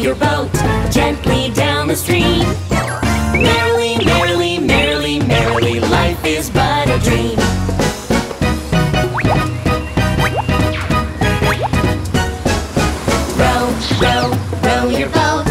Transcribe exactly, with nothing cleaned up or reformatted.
your boat gently down the stream. Merrily, merrily, merrily, merrily, life is but a dream. Row, row, row your boat